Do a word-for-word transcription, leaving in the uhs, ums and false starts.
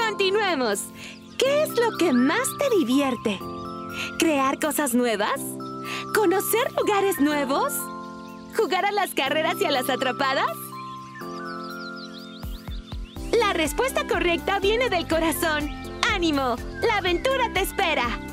Continuemos. ¿Qué es lo que más te divierte? ¿Crear cosas nuevas? ¿Conocer lugares nuevos? ¿Jugar a las carreras y a las atrapadas? La respuesta correcta viene del corazón. ¡Ánimo! ¡La aventura te espera!